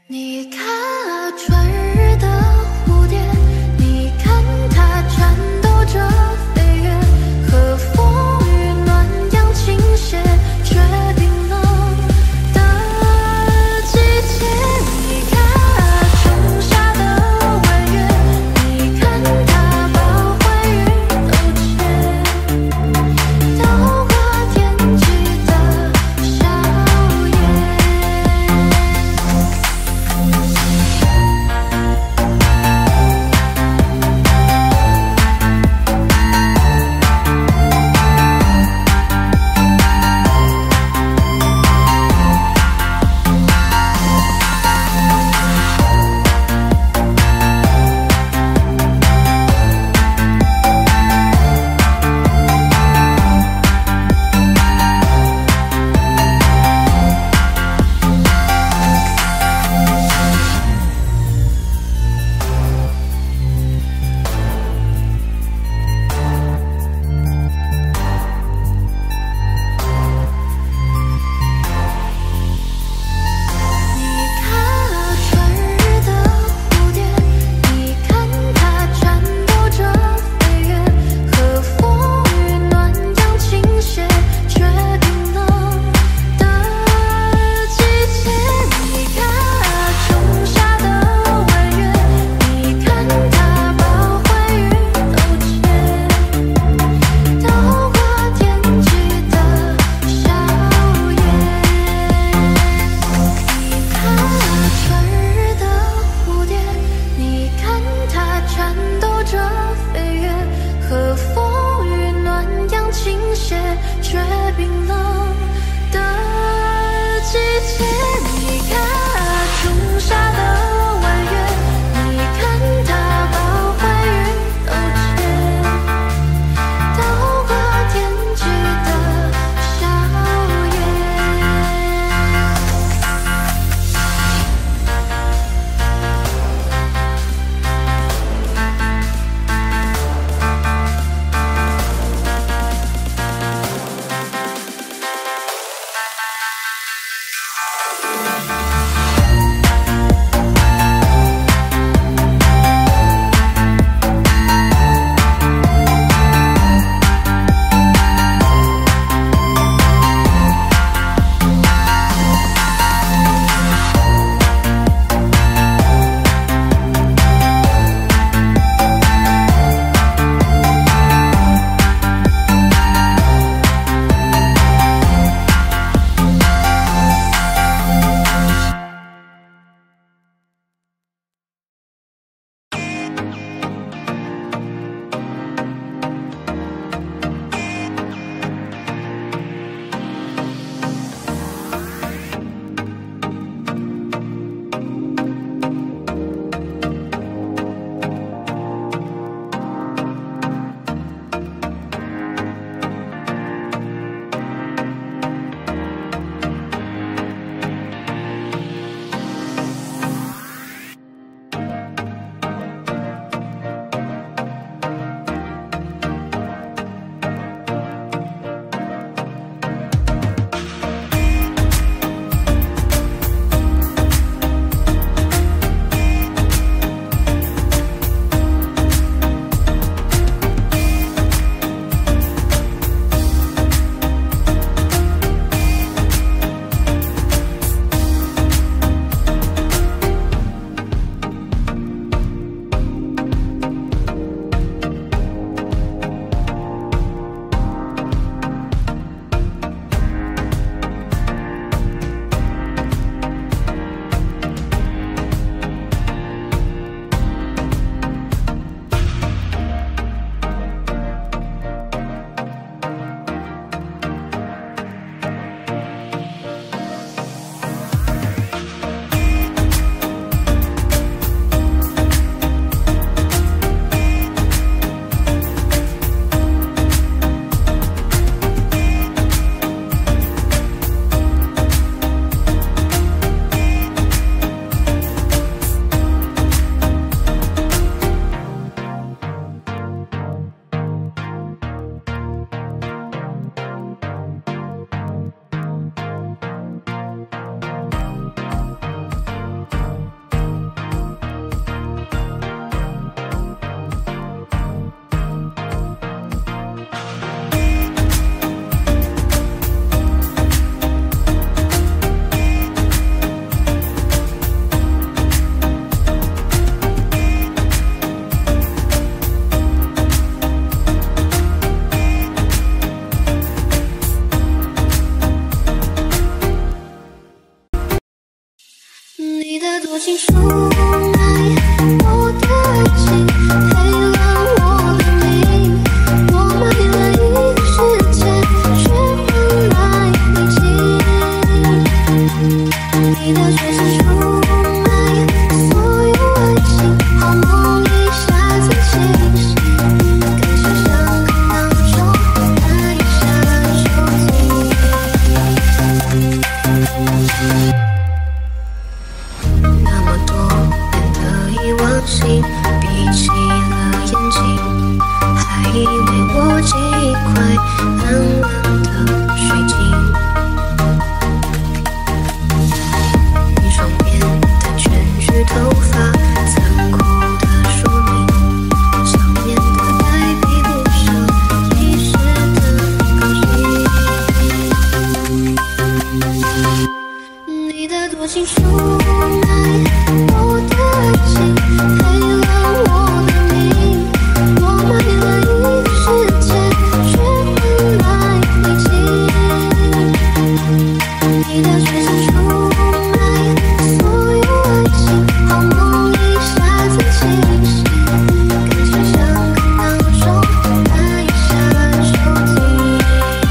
你看啊，春日的蝴蝶，你看它颤抖着飞跃，和风与暖阳倾斜，却冰冷的季节。你看啊，仲夏的弯月，你看它把灰云勾结，透过天际的笑颜。却冰冷的季节，你看啊，仲夏的弯月，你看它把灰云勾结，透过天际的笑颜。 你的多情出卖我的爱情，赔了我的命，我买了一个世界，却换来你情。你的绝情出卖所有爱情，好梦一下子清醒，感情像个闹钟，按一下就停。那么多年的遗忘性，闭起了眼睛，还以为握紧一块冷冷的水晶。你双边的卷曲头发，残酷的说明，想念的代替不上一时的高兴。你的多情出卖我的爱情，赔了我的命，我买了一个世界，却换来你情。你的绝情出卖所有爱情，好梦一下子清醒，感情像个闹钟，按一下就停。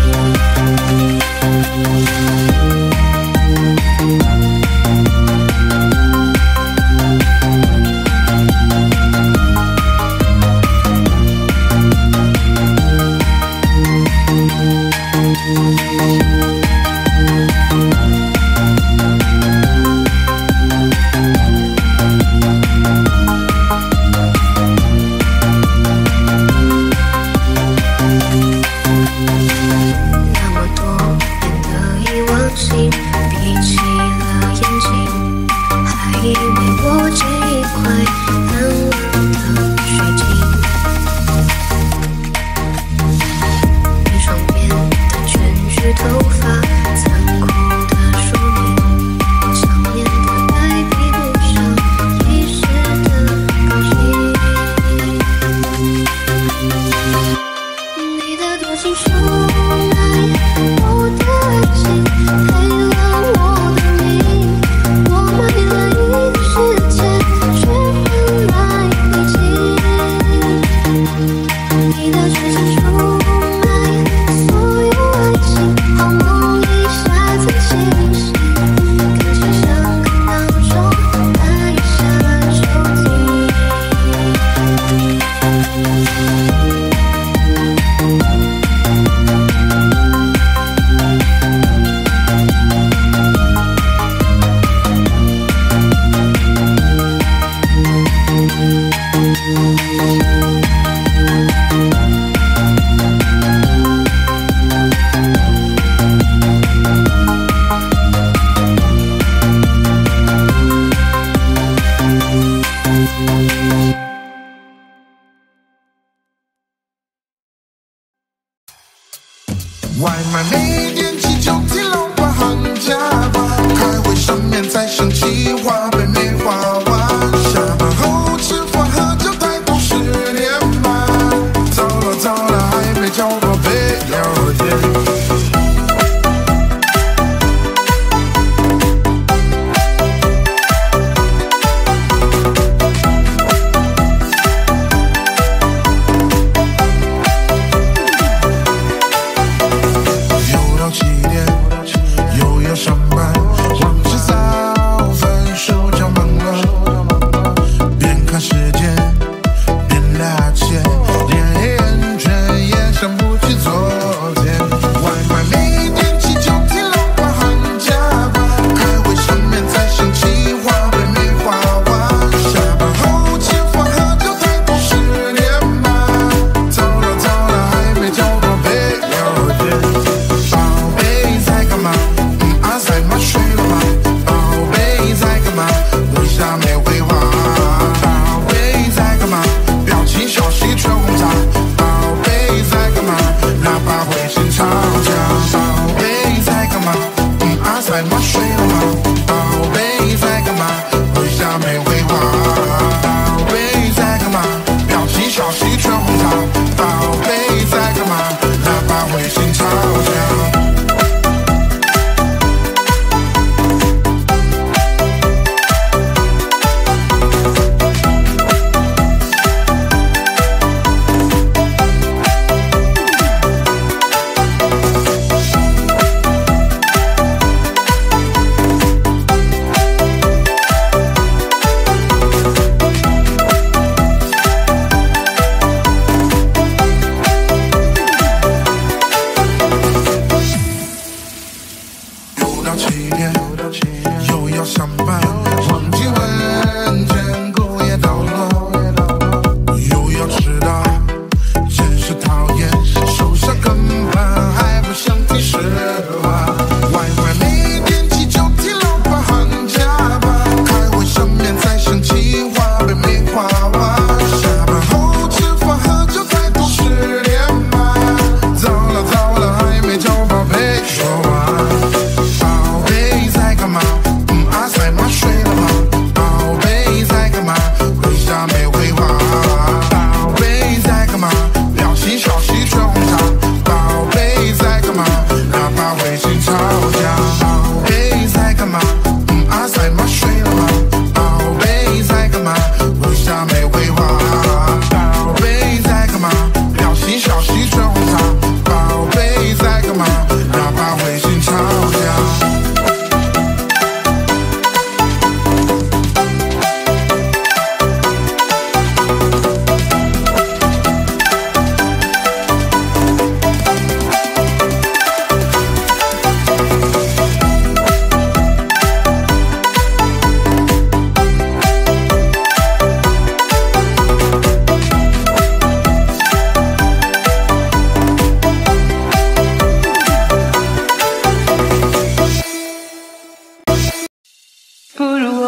那么多年的遗忘性，闭起了眼睛，还以为握紧一块冷冷的水晶。你双边的卷曲头发，残酷的说明，想念的代替不上一时的高兴。你的多情出卖我的爱情，赔了我的命，我买了一个世界，却换来你情。你的绝情出卖所有爱情，好梦一下子清醒，感情像个闹钟，按一下就停。 外卖没点起就替老板行价吧，开会上面在生气话被没话完，下班后吃饭喝酒太多10点半，糟了糟了还没交过备料件。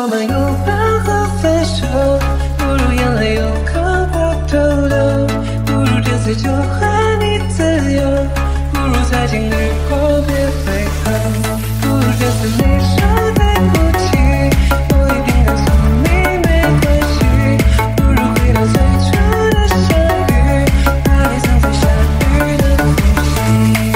我们拥抱和分手，不如眼泪有口不透透，不如这次就和你自由，不如再经历过别回头，不如这次没说对不起，我一定告诉你没关系，不如回到最初的相遇，把你藏在下雨的空气。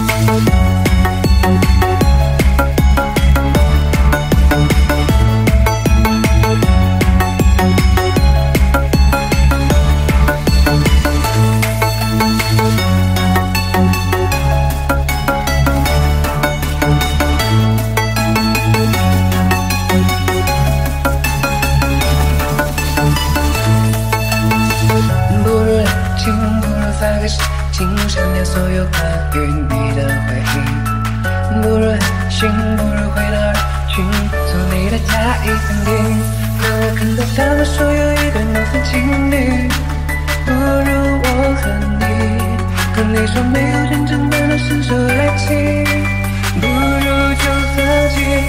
删掉所有关于你的回忆，不如安心，不如回到人群，做你的甲乙丙丁。当我看到他们说有一对那份情侣，不如我和你说没有认真的那伸手来亲，不如就放弃，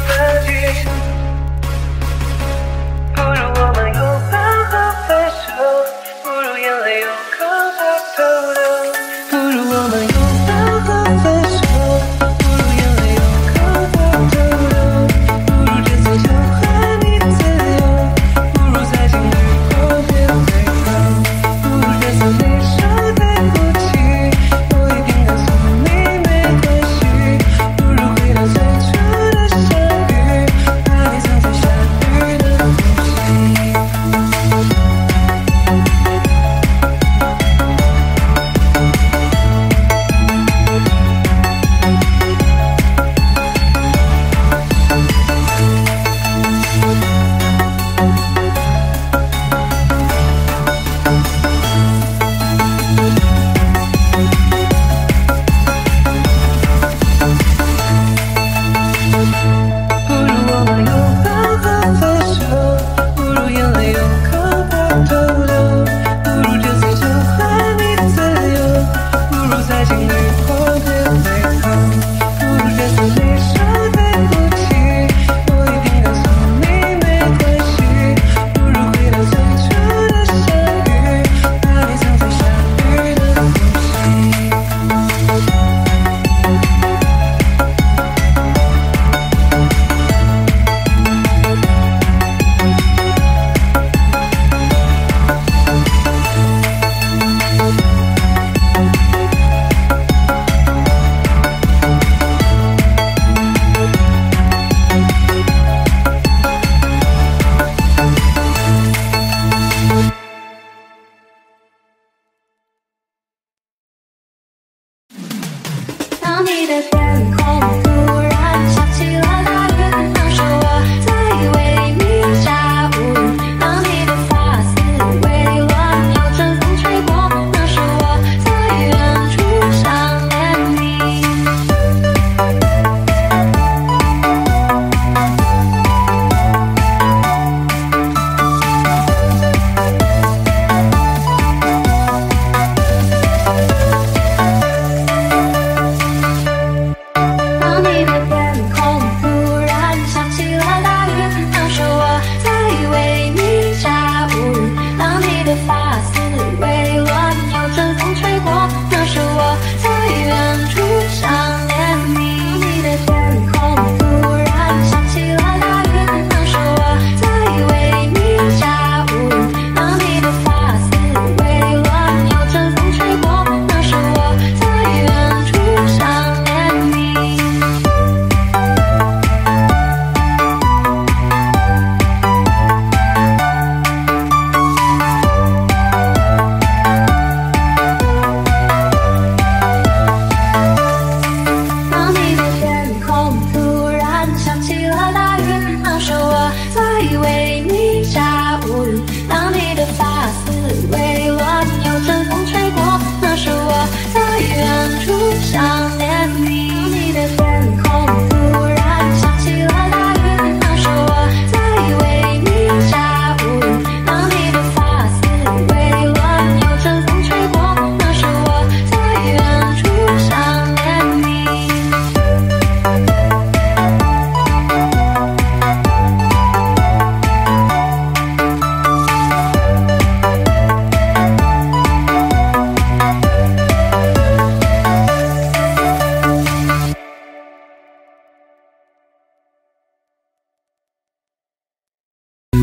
不如我们拥抱和分手，不如眼泪有口不透透。不如我们拥抱和分手，不如眼泪有口不透透，不如这次就和你自由，不如再经历过别回头，不如这次没说对不起，我一定告诉你没关系，不如回到最初的相遇，把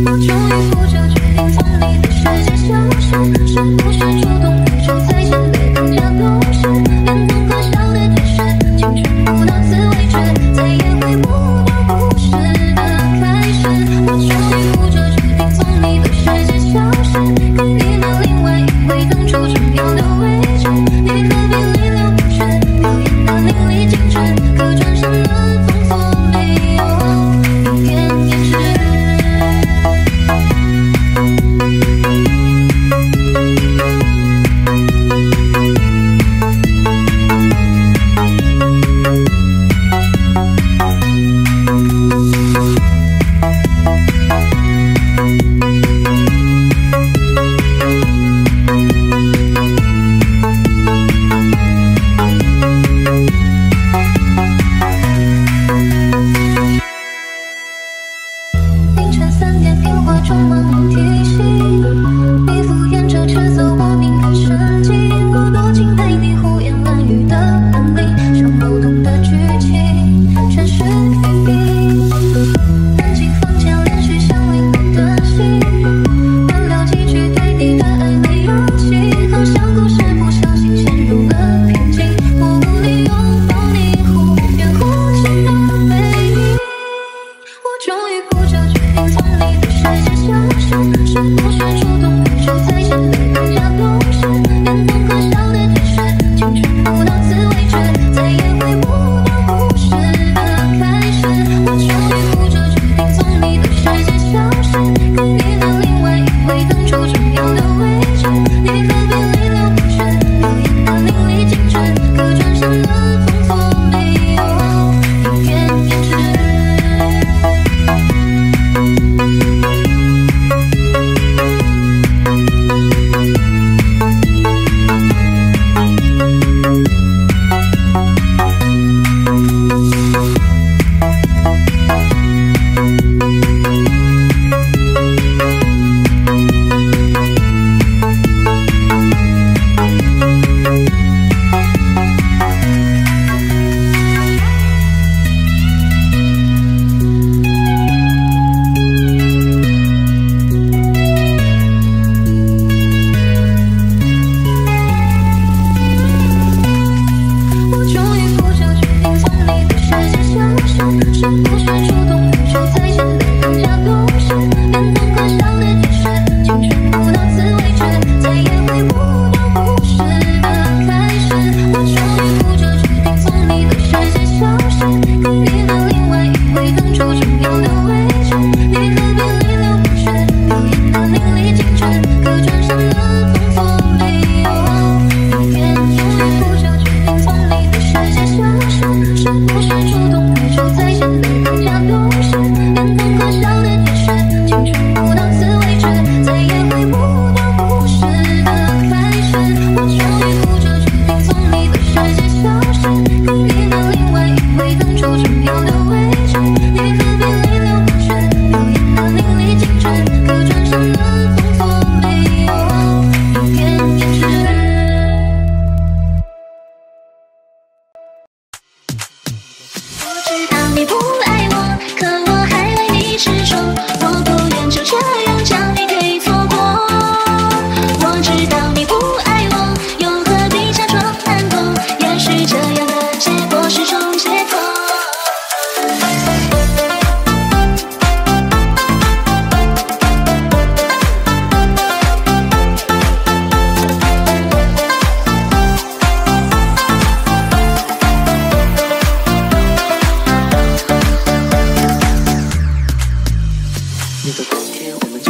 那个冬天，我们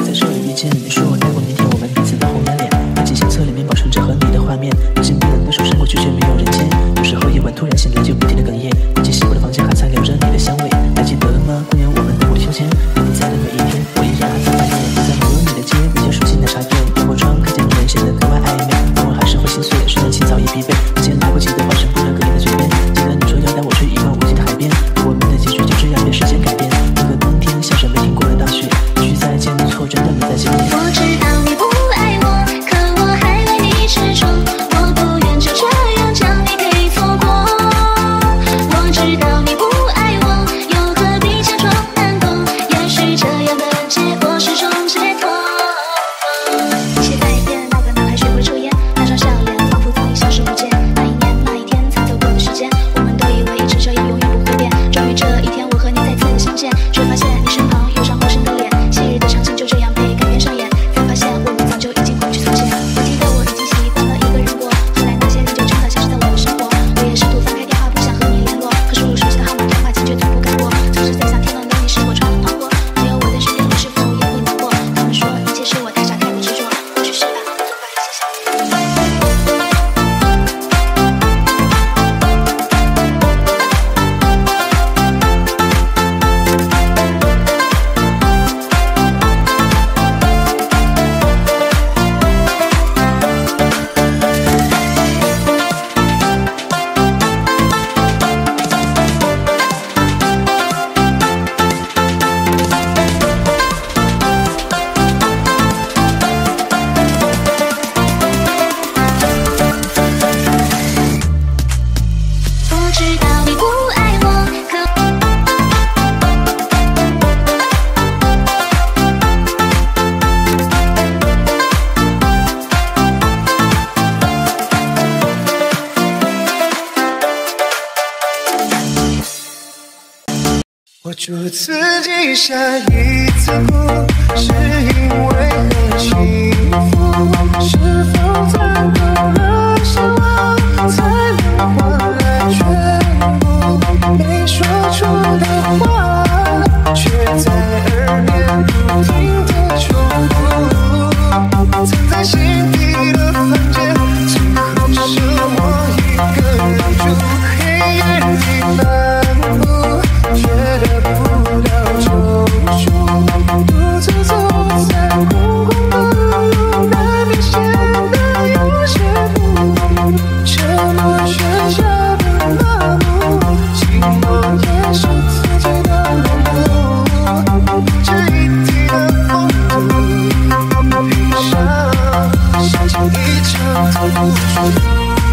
初次记下一次哭，是因为很幸福。是否攒够了什么，才能换来全部没说出的话，却在耳边不停地重复。藏在心底的房间，最后剩我一个人住。黑夜里漫步，觉得不到救赎，独自走在空空的路，难免显得有些不沉默剩下的麻木，寂寞也是自己的盲目。这一地的风度，悲伤像尽一场赌注。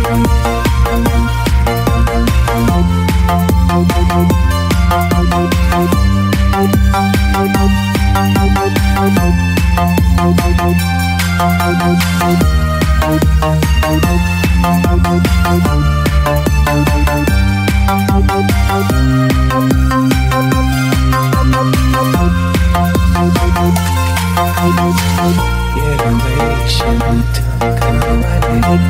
夜里会显得格外美，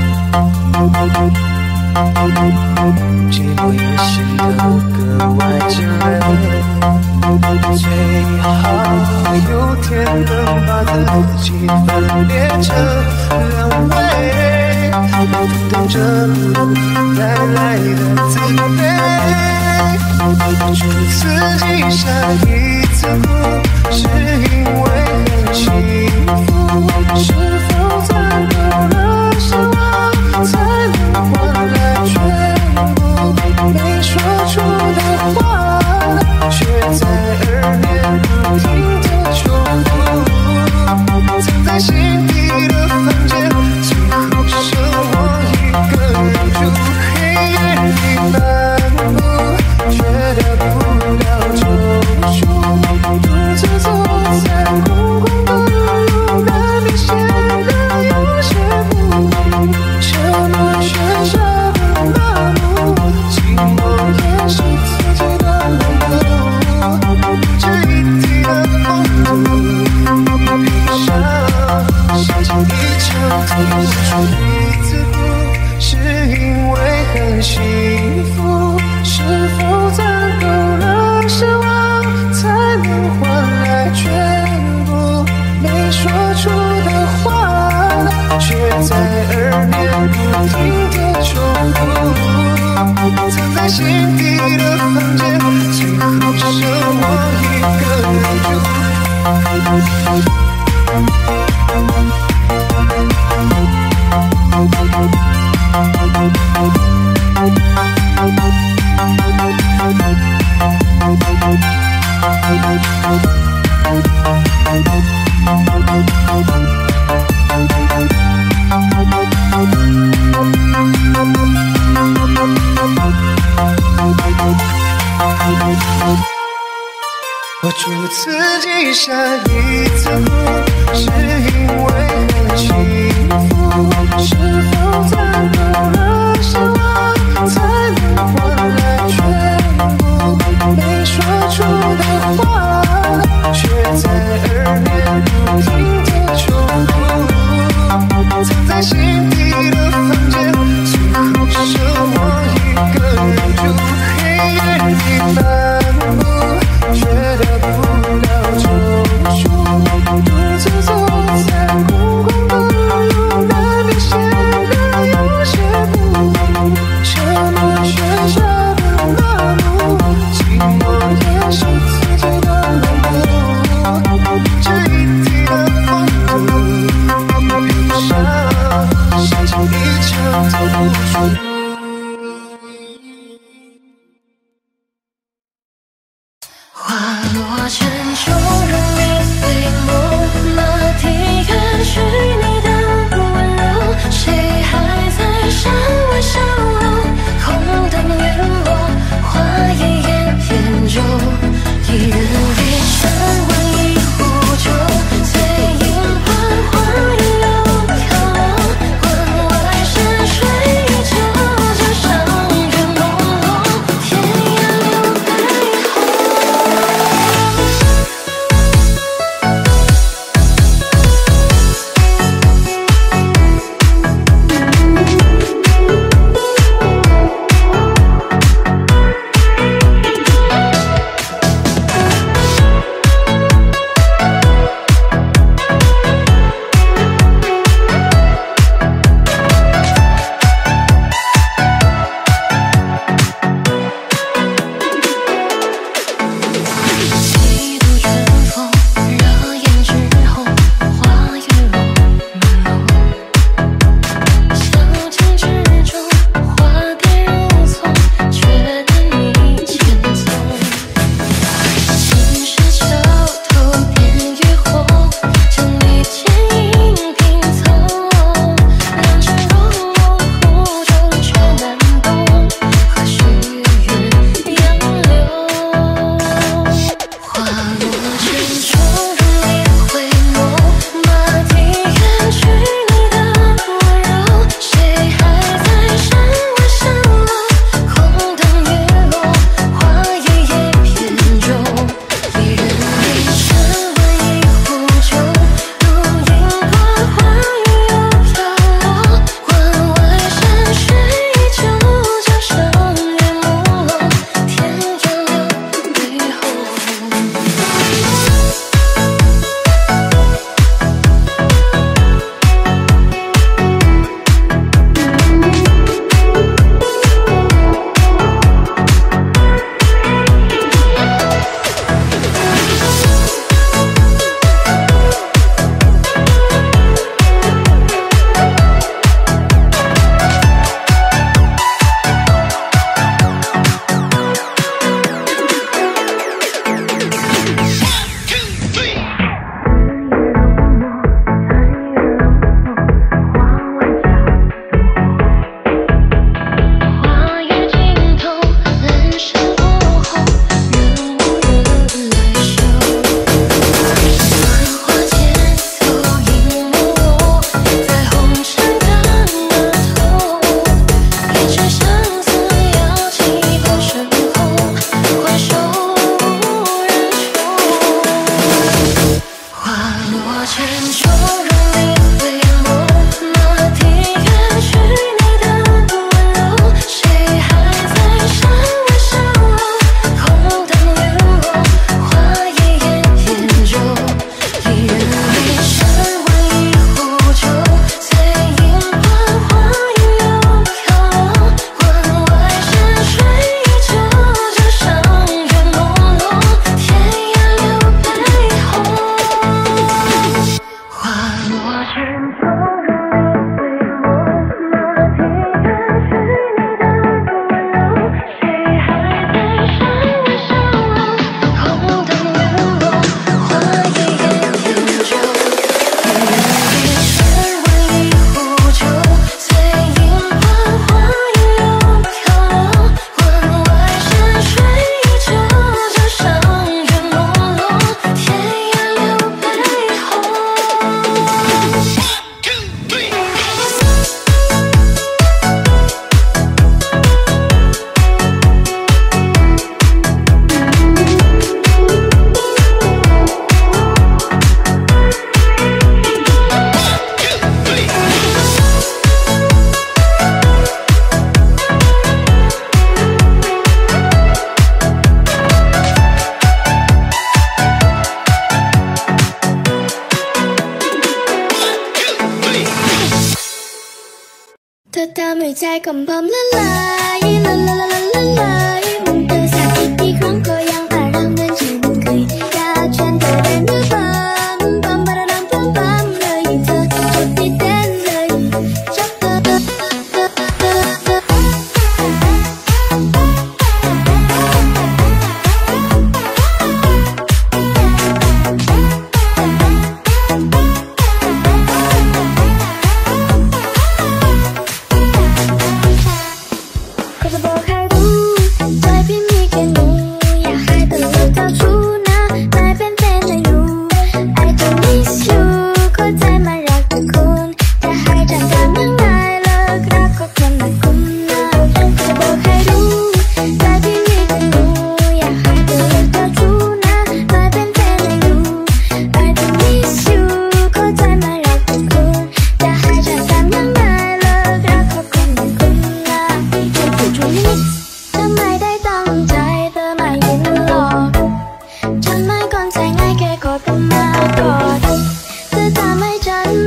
寂寞也显得格外炙热。最好有天能把自己分裂成两位，等着带来的自卑。初次记下一次哭，是因为很幸福。是否攒够了什么，才能换来全部没说出的话，却在耳边不停地重复。藏在心底的房间，最后剩我一个人住。黑夜里漫步，觉得不到救赎，独自走在空空的路，难免显得有些不沉默剩下的麻木，寂寞也是自己的盲目。这一地的风度，悲伤像尽一场赌注。一次哭，是因为很幸福。是否攒够了什么，才能换来全部没说出的话，却在耳边不停地重复。藏在心底的房间，最后剩我一个人住。我初次记下一次哭，是因为很幸福。是否攒够了什么，才能换来全部没说出的话，却在耳边不停地重复。藏在心底的房间，最后剩我一个人住。黑夜里漫步，觉得不到救赎。 เธอทำให้ใจของผมละลายละลายละลายมันเธอสักกี่ครั้งก็ยังแต่เริ่มเดินชื่นเคยอยากฉันเธอได้ไม่ฟังปั๊มปะระดังปั๊มปั๊มเลยเธอจุดที่เต้นเลยจับเธอฉัน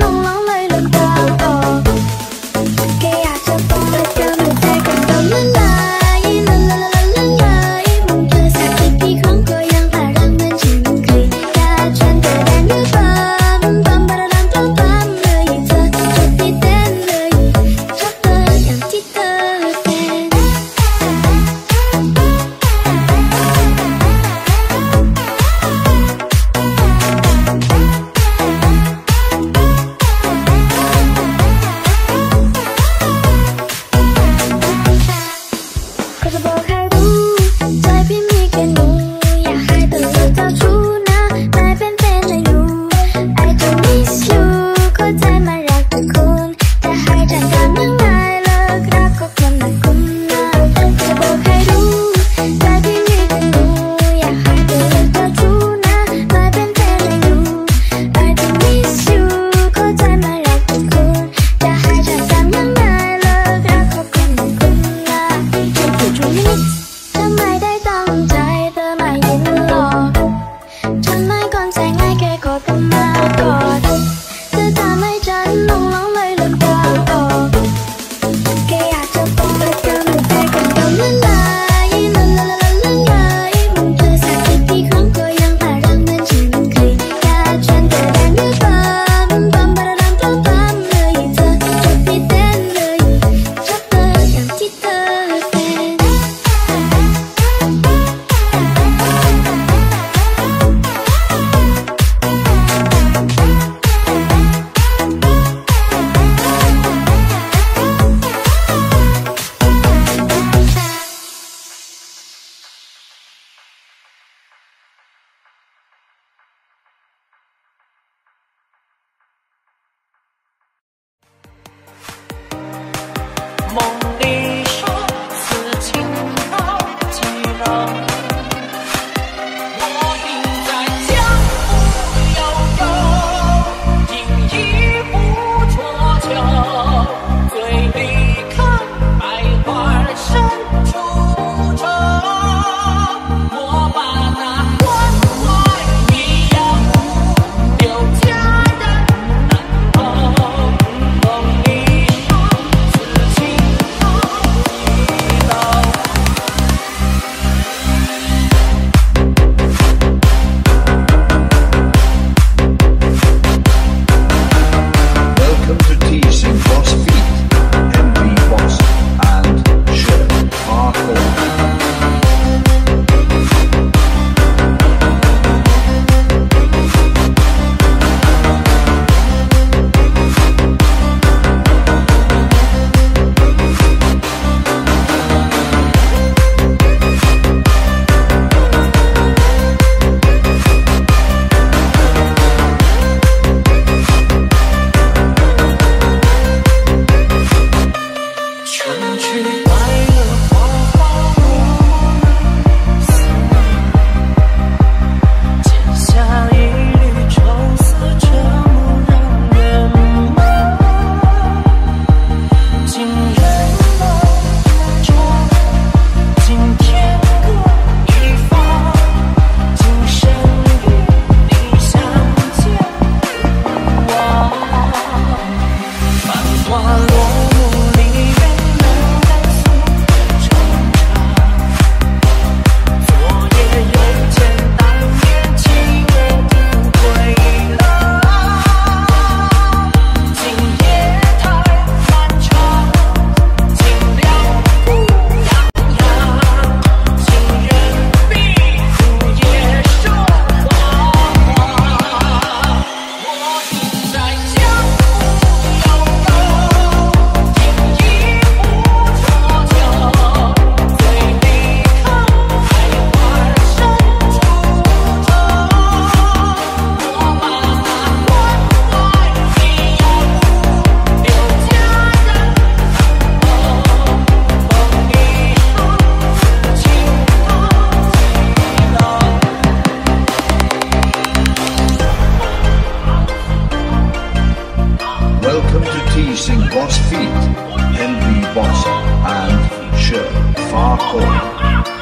home.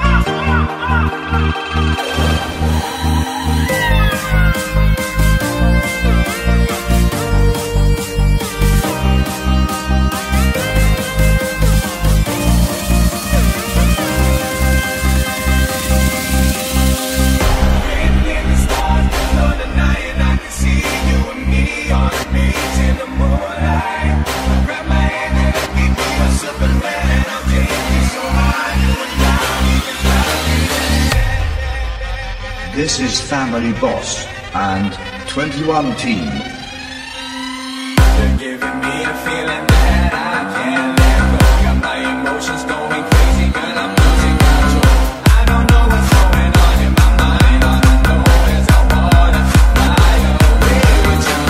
This is Family Boss and 21 Team. They're giving me a feeling that I can't let go. Got my emotions going crazy, girl, I'm losing control. I don't know what's going on in my mind. All I know is I wanna fly away with you,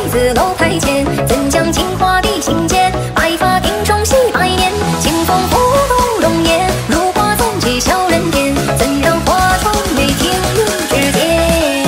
子楼台前，怎将金华地心间？白发定中戏百年，清风拂动容颜，如花纵起小人间，怎让花重美停于指尖？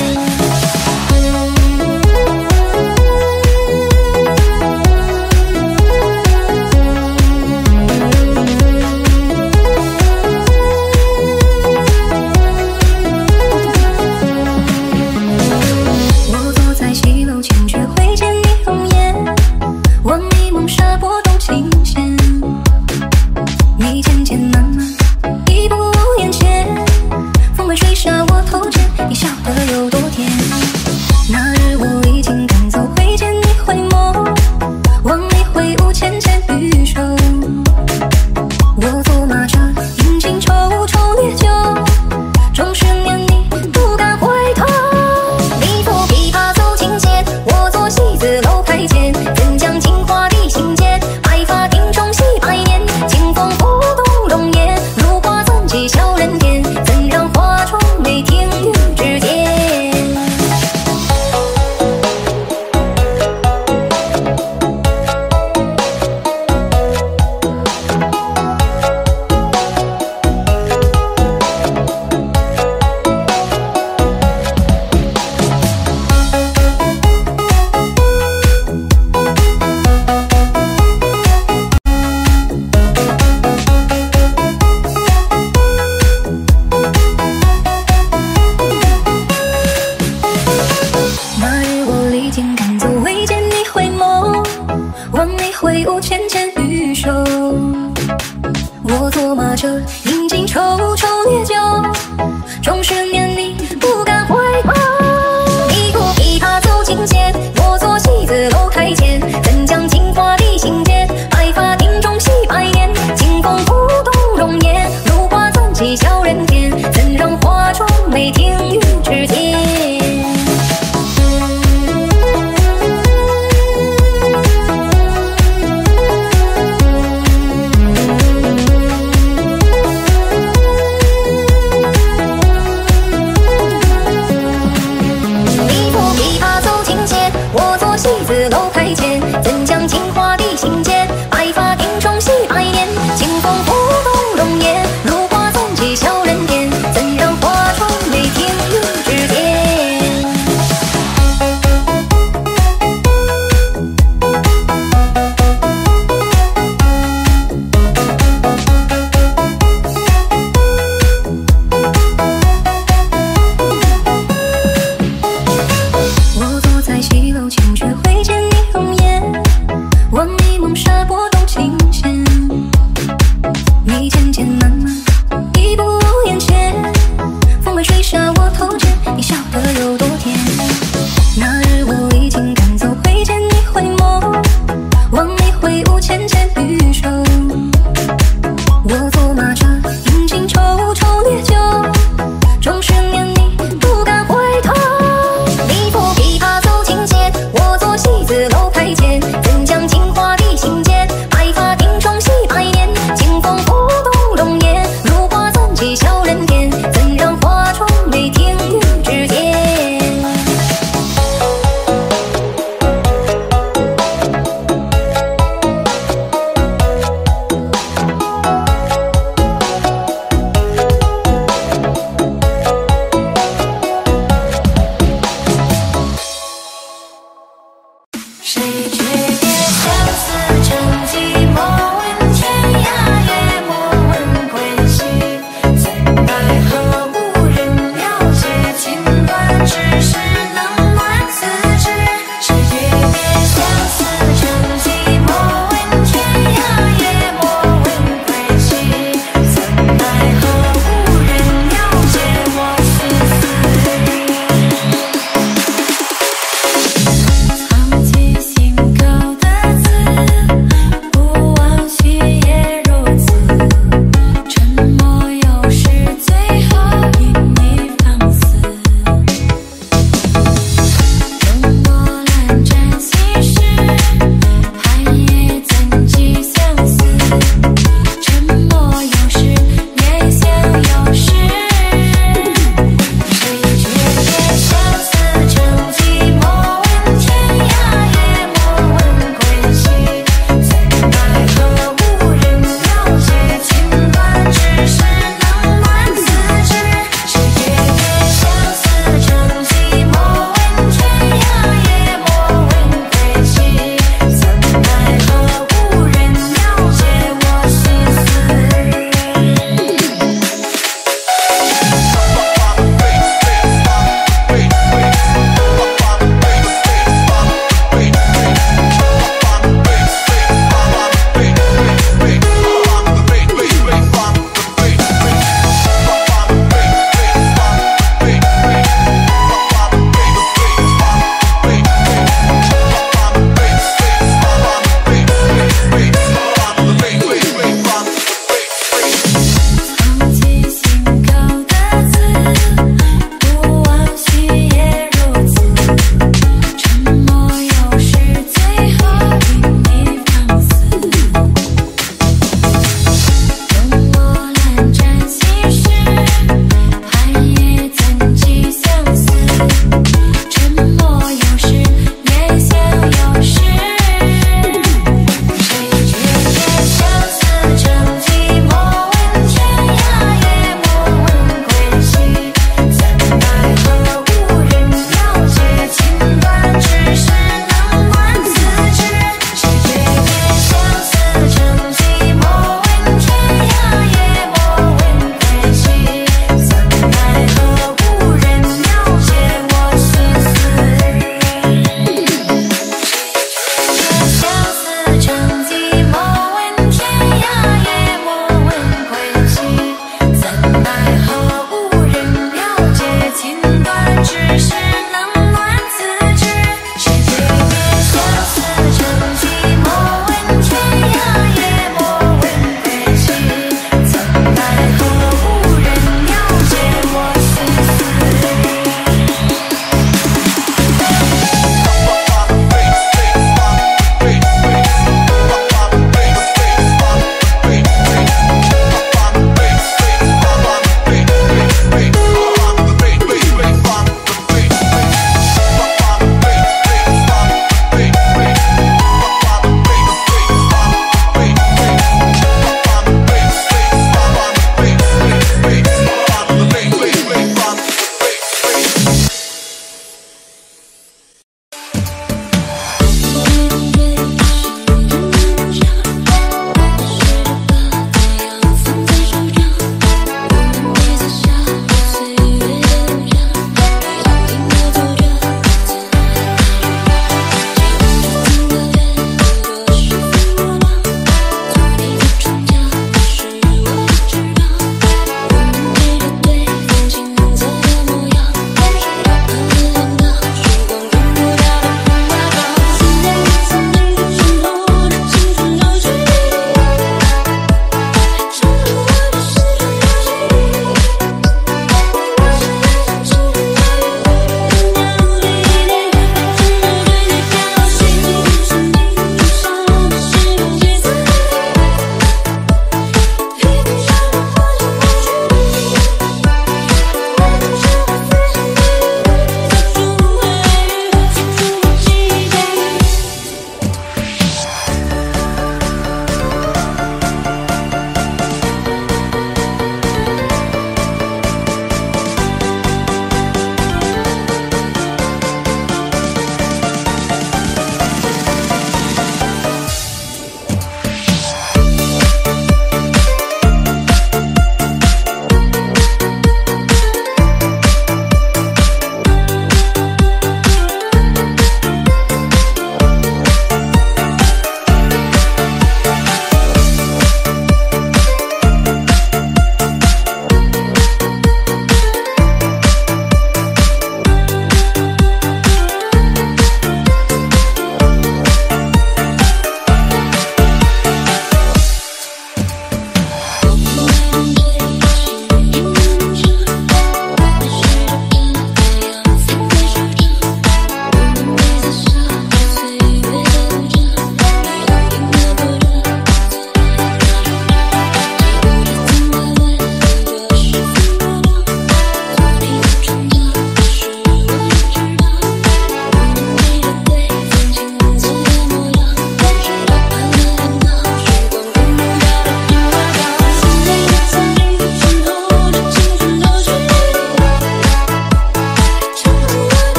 我坐在西楼前，却会见你容颜，望你梦沙波动琴弦，你渐渐慢慢一步我眼前，风儿吹沙我头前，你笑得有多甜？那日我已经赶走，会见你回眸，望你挥舞纤纤玉手，我坐马车饮尽稠稠烈酒，终是念你不敢回头。你扶琵琶走琴弦，我坐戏子楼台前，怎将金华地心间？白发定中戏百年，清风拂动容颜，如花纵起小人间，怎让花重美停于指尖？那日我离间赶走，未见你回眸，望你挥舞纤纤玉手，我坐马车饮尽稠稠烈酒，终是念你不敢回头。你扶琵琶走琴弦，我坐戏子楼台前，怎将金华地心间？白发定中戏百年，清风拂动容颜，如花纵起小人间，怎让花重美停于指尖？你扶琵琶走琴弦，我坐戏子楼台前，怎将金华地心间？白发定中戏百年，清风拂动容颜，如花纵起小人间，怎让花重美停于指尖？我坐在西楼前，却会见你容颜，望你梦沙波动琴弦，你渐渐慢慢一步我眼前，风儿吹沙我头前，你笑得有多甜？那日我已经赶走，会见你回眸，望你挥舞纤纤玉手，我坐马车饮尽稠稠烈酒，终是念你不敢回头。你扶琵琶走琴弦，我坐戏子楼台前，怎将金华地心间？白发定中戏百年，清风拂动容颜，如花纵起小人间，怎让花重美停于指尖？谁诀别相思成寂寞，问天涯也莫问归期，怎奈何无人了解，情断只是冷暖自知。谁诀别相思成寂寞，问天涯也莫问归期，怎奈何无人了解我丝丝意。藏起心歌。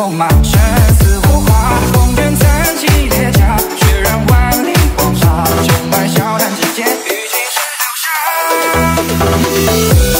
纵马，生死无花，风卷残骑列甲，血染万里黄沙，成败笑谈之间，于今世留下。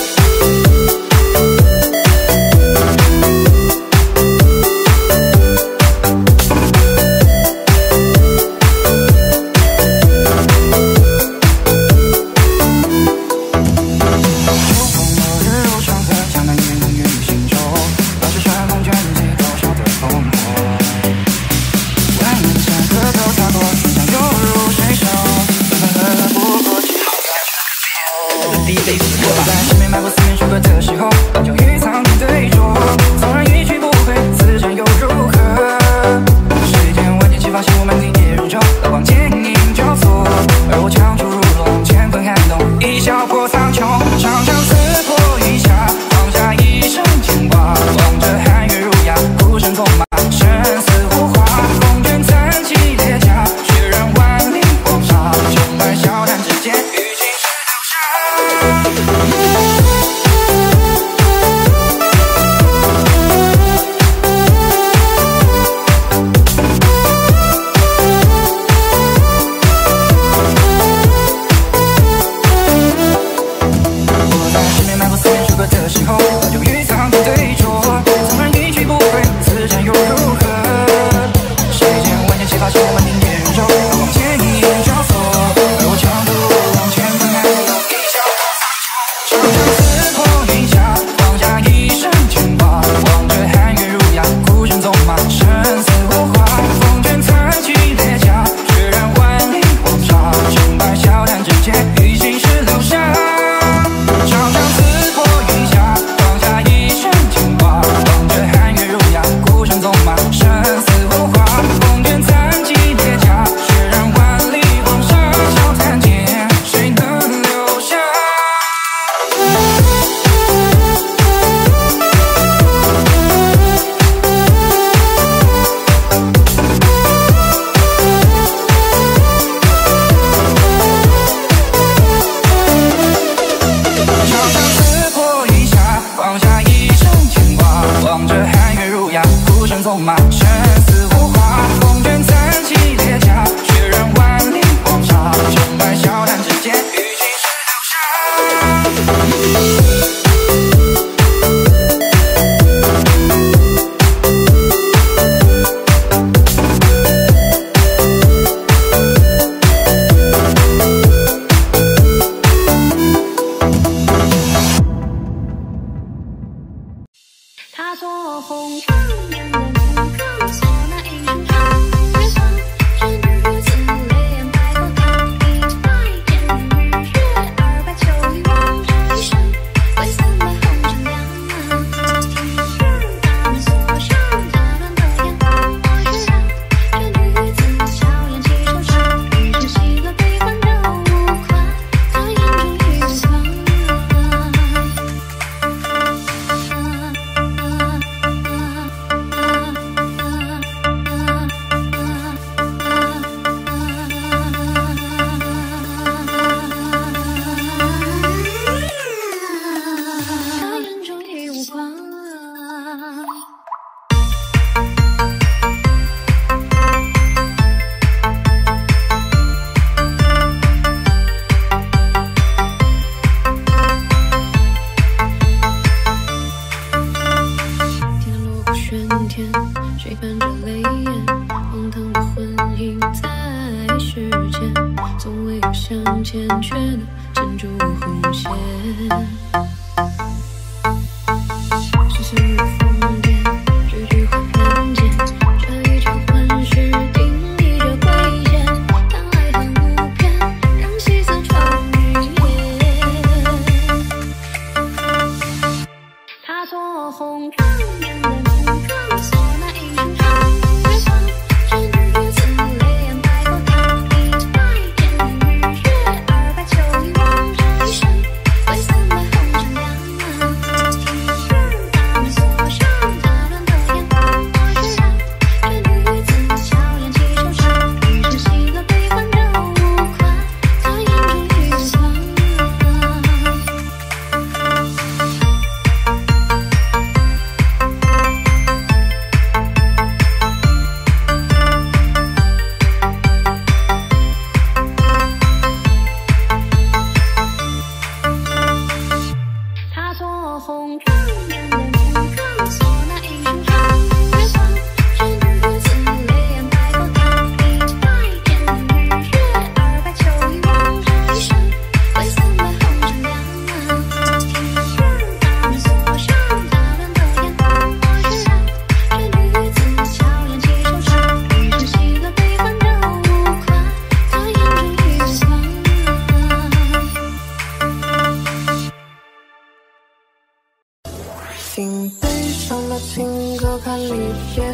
所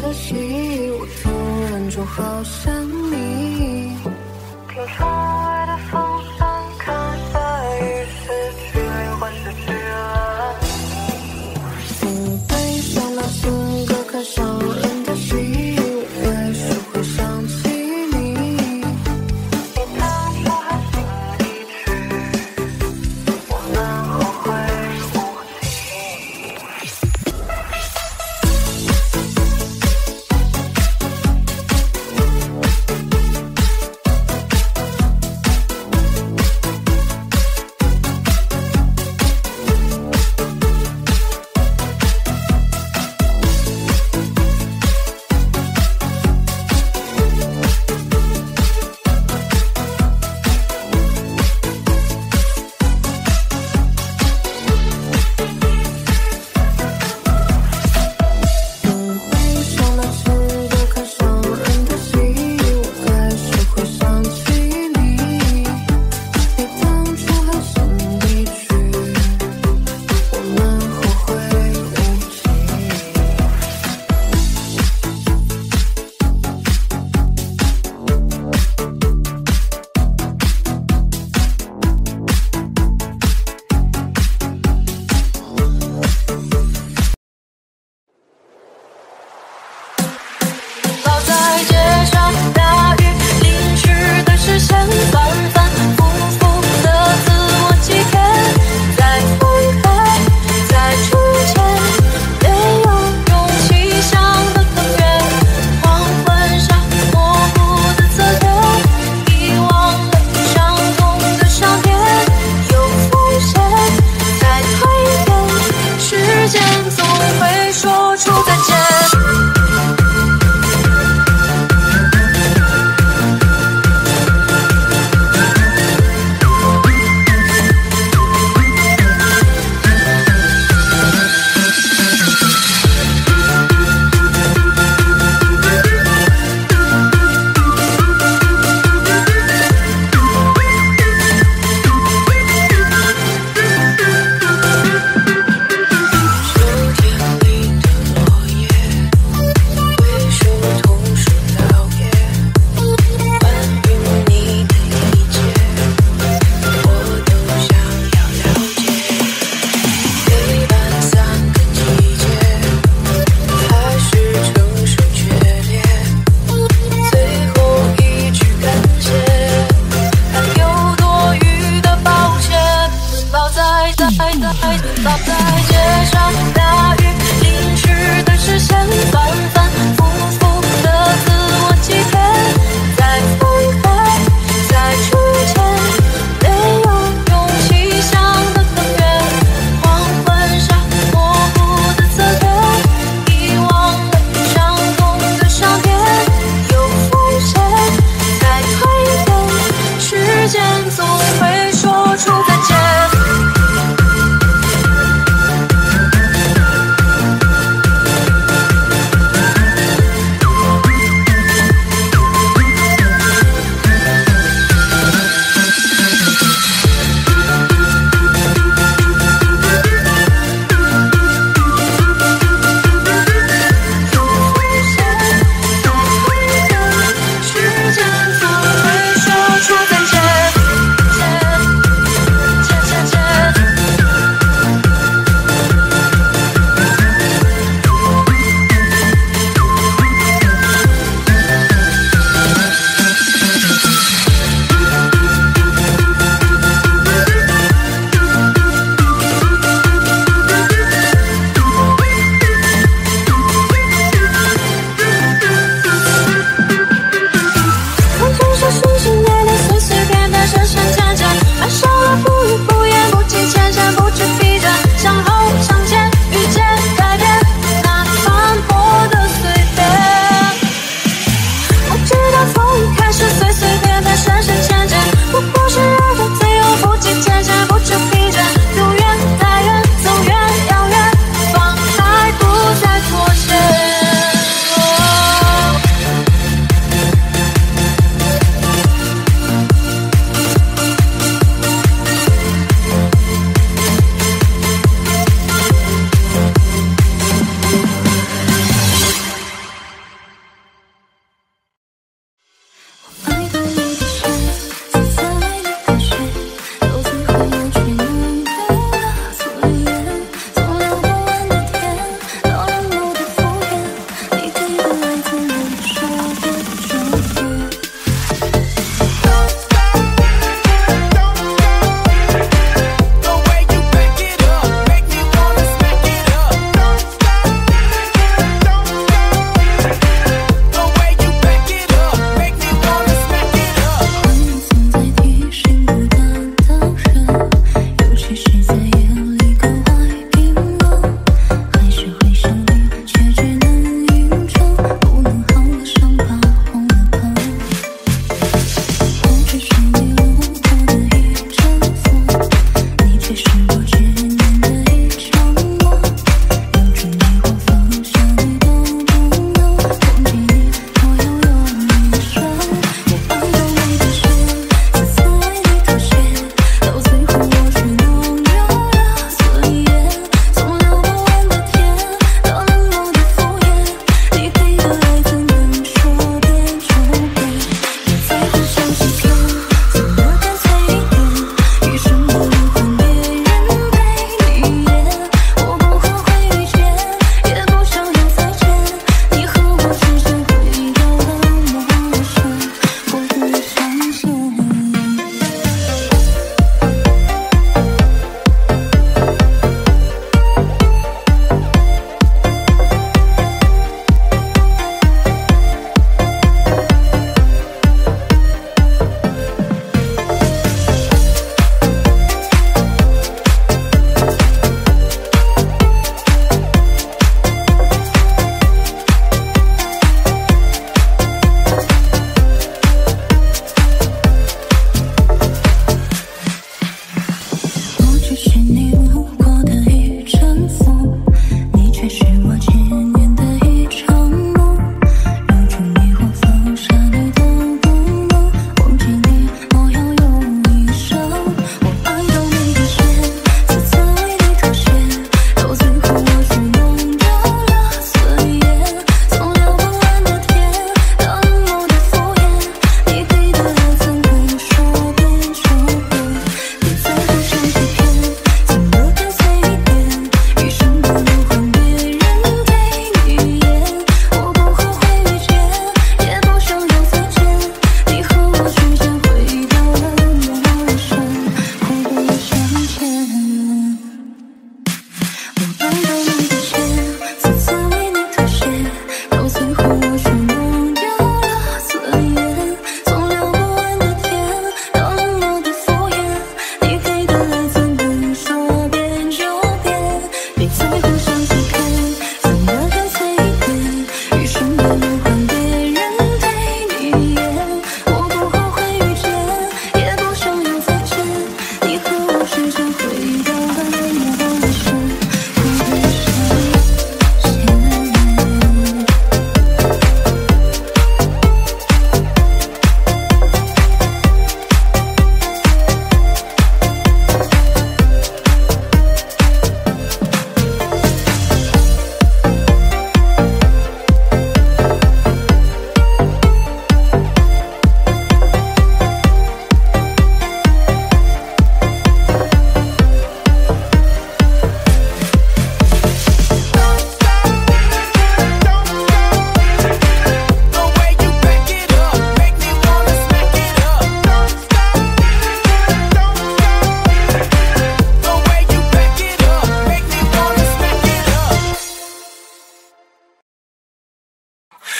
的戏，我突然就好想你。听窗外的风声，看下雨失去灵魂，失去了你。听悲伤的情歌，看伤人的戏，我也许会想起你。你当初还心离去，我们后悔无期。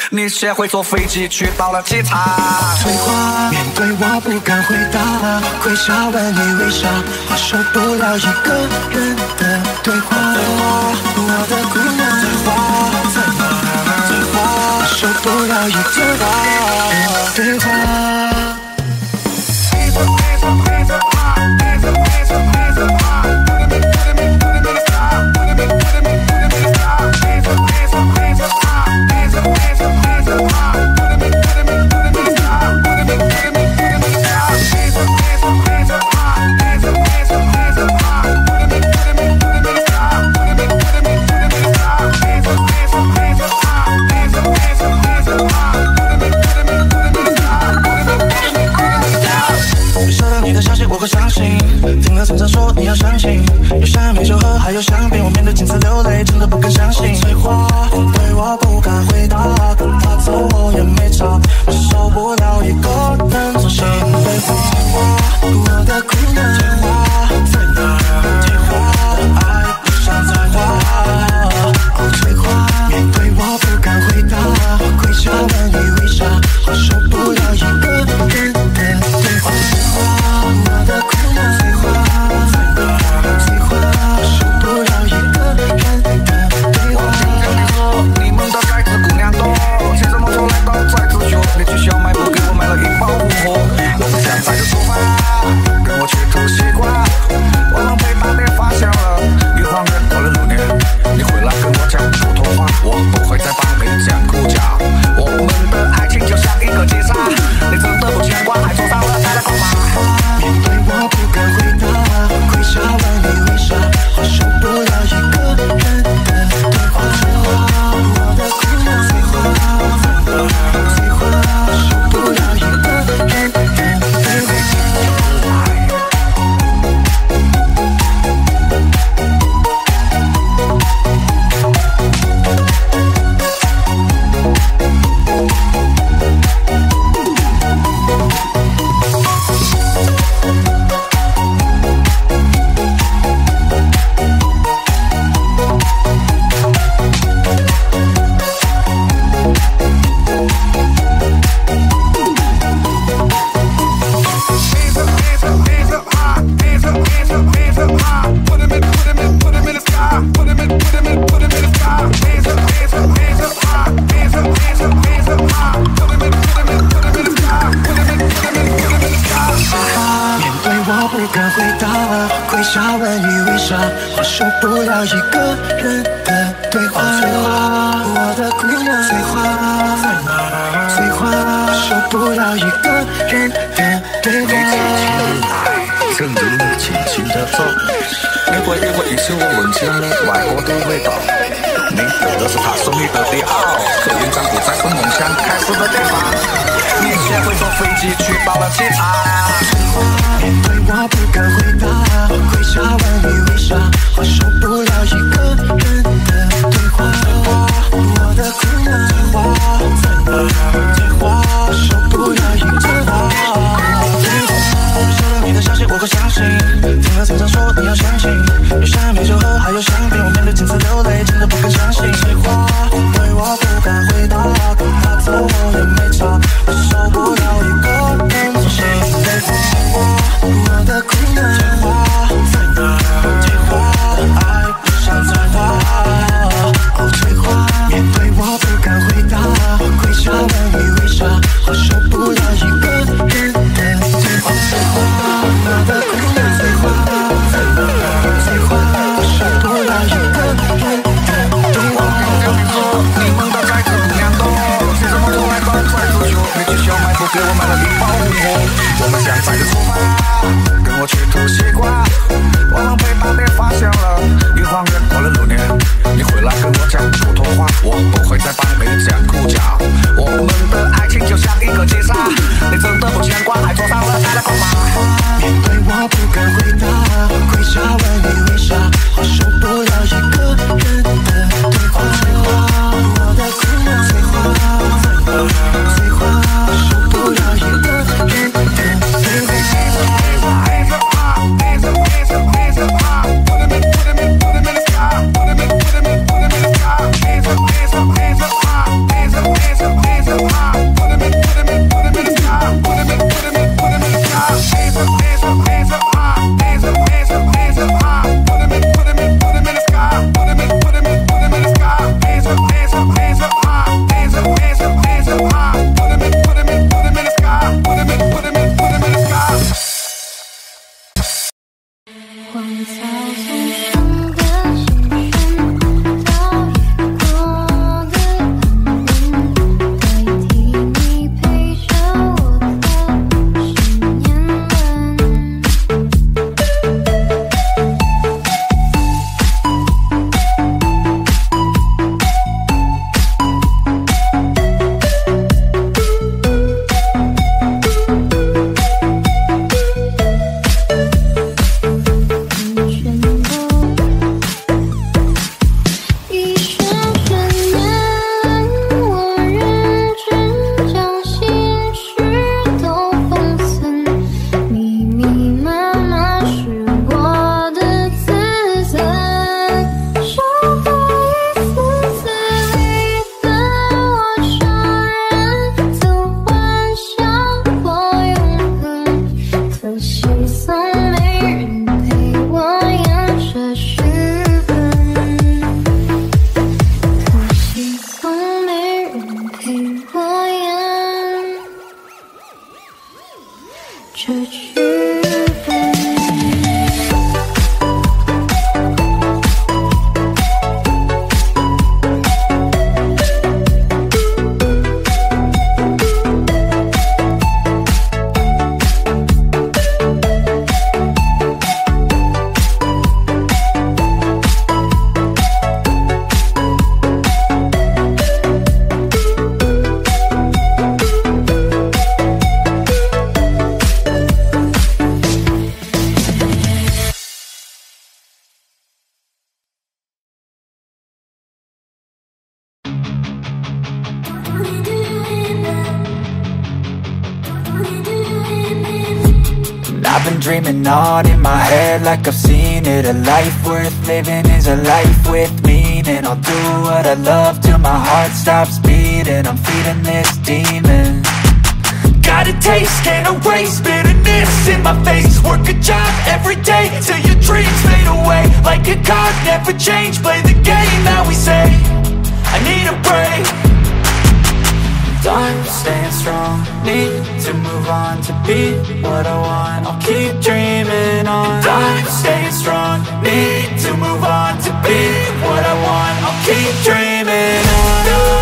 你学会坐飞机去到了机场。 催化，面对我不敢回答，跪下问你为啥，我受不了一个人的对话。我的姑娘，催化，催化，受不了一个人的对话。我会相信，听了经常说你要相信，有香槟酒喝，还有香槟，我面对镜子流泪，真的不敢相信。催化，对我不敢回答，跟他走我也没差，我受不了一个人做心对话。我的姑娘，催化在哪？催化，爱不想再花。哦，催化，面对我不敢回答，跪下问你为啥，我受不了一个人的对话。我的姑娘，催化，催化，受不了一个人的对话。 你们的崽子姑娘多，骑着摩托来到崽子学，你去小卖部给我买了一包五货。我不想在这做饭，跟我去吐西瓜。我能被大爹发现了，一晃眼过了6年，你回来跟我讲普通话，我不会再帮你讲苦假。我们的爱情就像一个击杀，你真的不牵挂，还坐上了他的号码。 面对我不敢回答，跪下问你为啥，我受不了一个人的对话。我的姑娘，催化，催化，受不了一个人的对话。跪下问你为啥，我受不了一个人的对话。我的姑娘，催化，催化，受不了一个人的对话。 正如你轻轻地走，你回忆回忆起我闻见了外国的味道。你得的是他送你的迪奥，可云章不再是梦想开始的地方。你学会坐飞机去到了机场。 面对我不敢回答，跪下问你为啥，我受不了一个人的对话。我的姑娘，催化，催化，受不了一个人的对话。收到你的消息我会相信，听了经常说你要相信，有香槟酒喝，还有香槟，我面对镜子流泪，真的不敢相信。催化，对我不敢回答，跟他走我也没差，我受不了一个人做心对话。我的姑娘，催化在哪？催化，爱不想再花。哦，催化，面对我不敢回答，跪下问你为啥，我受不了一个人的对话。我的姑娘，催化，催化，受不了一个去。 I've been dreaming on in my head like I've seen it. A life worth living is a life with meaning. I'll do what I love till my heart stops beating. I'm feeding this demon. Got a taste, can't erase bitterness in my face. Work a job every day till your dreams fade away. Like a card, never change, play the game that we say. I need a break. I'm staying strong, need to move on to be what I want. I'll keep dreaming on. I'm staying strong, need to move on to be what I want. I'll keep dreaming on.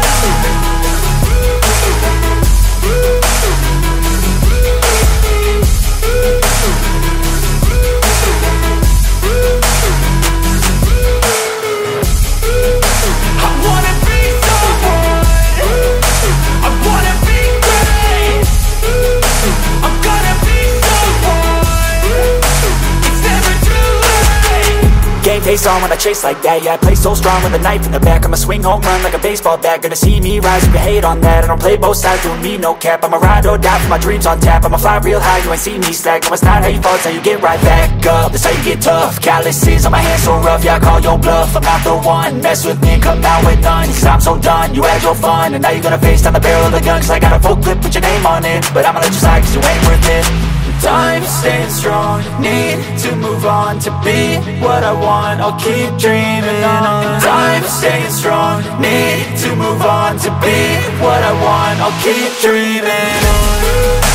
Face on when I chase like that. Yeah, I play so strong with a knife in the back. I'ma swing home run like a baseball bat. Gonna see me rise if you hate on that. I don't play both sides, doing me no cap. I'ma ride or die for my dreams on tap. I'ma fly real high, you ain't see me slack. No, it's not how you fall, it's how you get right back up. That's how you get tough. Calluses on my hands so rough, yeah, I call your bluff. I'm not the one, mess with me and come out with none. Cause I'm so done, you had your fun. And now you're gonna face down the barrel of the gun. Cause I got a full clip, put your name on it. But I'ma let you slide cause you ain't worth it. I'm staying strong, need to move on to be what I want. I'll keep dreaming on. I'm staying strong, need to move on to be what I want. I'll keep dreaming on.